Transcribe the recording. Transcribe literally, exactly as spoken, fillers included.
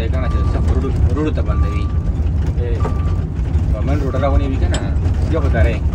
دی کنه چې صف روډ روډ ته بندوي. په من روډ راونی وی کنه یو خو درې